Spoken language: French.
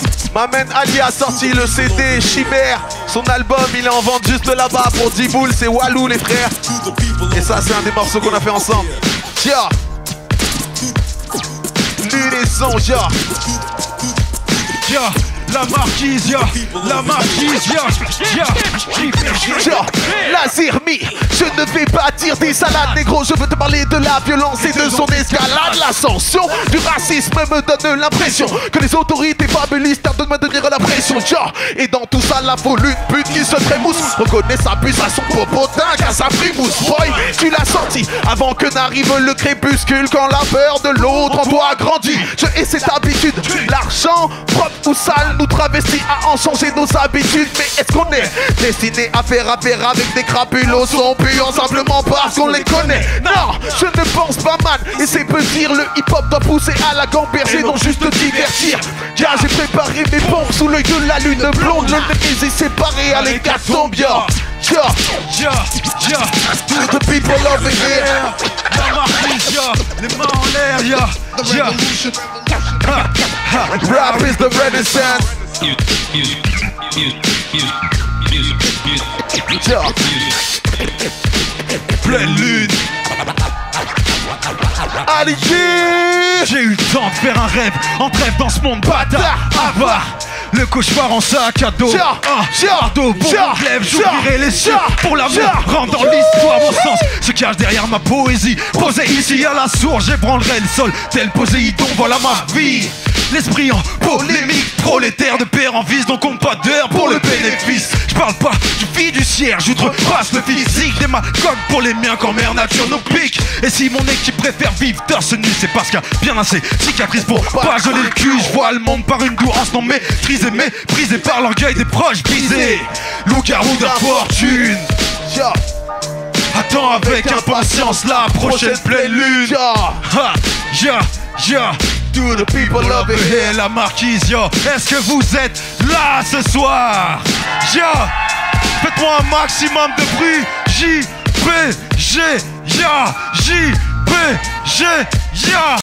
Ma man Ali a sorti le CD Chimère. Son album il est en vente juste là-bas pour 10 boules. C'est Walou les frères. Et ça c'est un des morceaux qu'on a fait ensemble. Tiens. Nuit des sons, ja. Ja. La marquise, ya, la marquise, ya, la zirmi, je ne vais pas dire des salades, négro, je veux te parler de la violence et de son escalade. L'ascension du racisme me donne l'impression que les autorités fabulistes tentent de maintenir la pression, et dans tout ça, la folle, une pute qui se trémousse, reconnaît sa puce à son popotin qu'à sa frimousse. Boy, tu l'as senti avant que n'arrive le crépuscule, quand la peur de l'autre en toi grandit. Je hais cette habitude, l'argent, propre ou sale, nous travestis à en changer nos habitudes. Mais est-ce qu'on est destiné à faire affaire avec des crapulos sont puants simplement parce qu'on les connaît? Non, je ne pense pas, man. Et c'est peu dire, le hip-hop doit pousser à la gamberger, non juste divertir. Car j'ai préparé mes pompes sous l'œil de la lune blonde. Le nez est séparé à l'hécatombe, yeah. To the people over here. La marquise, ya, les mains en l'air, ya. Rap is the renaissance. Pleine lune. Allez, j'ai eu le temps de faire un rêve, en trêve dans ce monde bâtard, avare. Le cauchemar en sac à dos, fardeau pour mon glaive, j'ouvrirai les cieux pour l'amour, rendant l'histoire mon sens, se cache derrière ma poésie, posée ici à la source, j'ébranlerai le sol, tel Poséidon, voilà ma vie. L'esprit en polémique, prolétaire de père en vice, donc compte pas d'heure pour le bénéfice. Je parle pas du fiduciaire, j'outrepasse le physique des macoques pour les miens quand mère nature nous pique. Et si mon équipe préfère vivre torse nu, c'est parce qu'il y a bien assez cicatrices pour pas geler le cul. Je vois le monde par une douance non maîtrisée, méprisée par l'orgueil des proches brisés. Loup-garou d'infortune. Attends avec impatience la prochaine pleine lune. To the people over here. La marquise, yo. Est-ce que vous êtes là ce soir? Faites-moi un maximum de bruit. J-P-G, ya. J-P-G, ya.